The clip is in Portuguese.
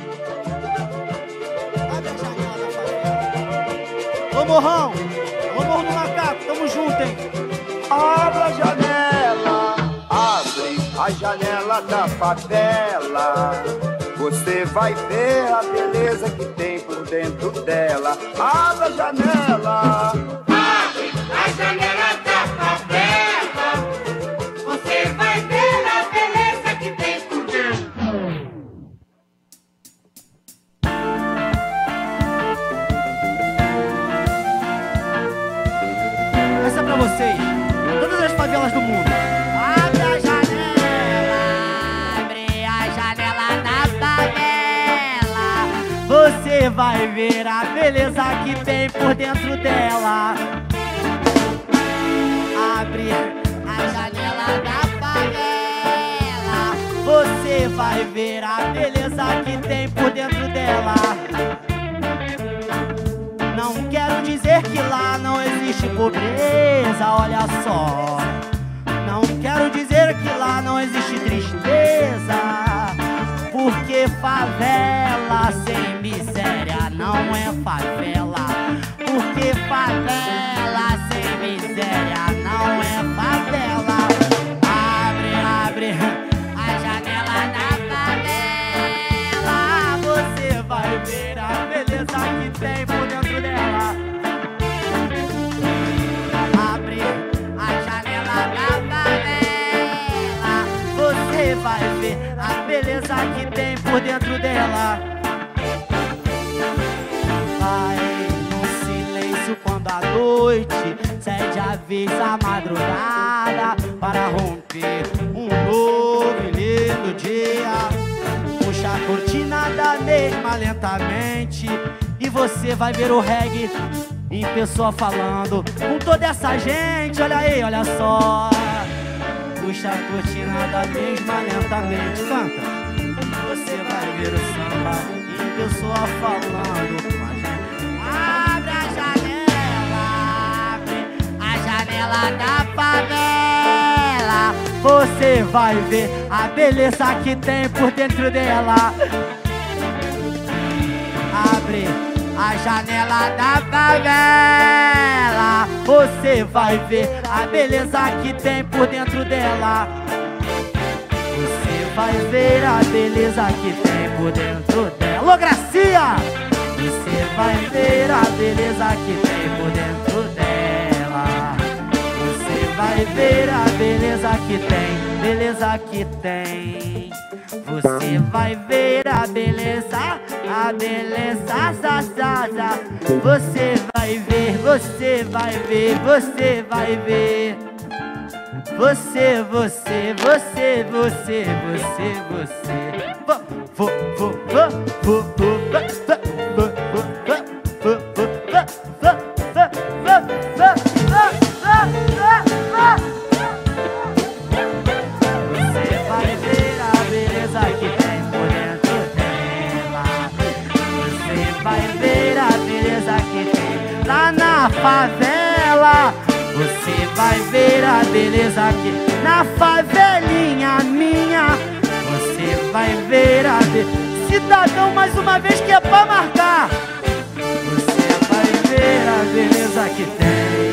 Abre a janela da favela. Ô Morrão, ô Morro do Macaco, tamo junto, hein? Abre a janela, abre a janela da favela. Você vai ver a beleza que tem por dentro dela. Abre a janela, Abre a janela da favela. Você vai ver a beleza que tem por dentro. Essa é pra vocês, todas as favelas do mundo. Abre a janela, abre a janela da favela. Você vai ver a beleza que tem por dentro dela. Abre a janela da favela. Você vai ver a beleza que tem por dentro dela. Não quero dizer que lá não existe pobreza, olha só. Não quero dizer que lá não existe tristeza, porque favela sem miséria não é favela. Porque favela sem miséria não é favela. Abre a janela da favela. Você vai ver a beleza que tem por dentro dela. Abre a janela da favela. Você vai ver a beleza que tem por dentro dela. Vai no silêncio quando a noite cede a vez à madrugada para romper um novo e lindo dia. Puxa a cortina da mesma lentamente e você vai ver o reggae em pessoa falando com toda essa gente. Olha aí, olha só. Puxa a cortina da mesma lentamente, canta. Você vai ver o samba em pessoa falando com a gente. Abre a janela da favela. Você vai ver a beleza que tem por dentro dela. Abre a janela da favela. Você vai ver a beleza que tem por dentro dela. Você vai ver a beleza que tem por dentro dela. Ô Gracia! Você vai ver a beleza que tem por dentro dela. Você vai ver a beleza que tem, beleza que tem. Você vai ver a beleza, sa, sa, sa. Você vai ver, você vai ver, você vai ver. Você. Na favela, você vai ver a beleza aqui. Na favelinha minha, você vai ver a beleza. Cidadão, mais uma vez que é pra marcar. Você vai ver a beleza que tem.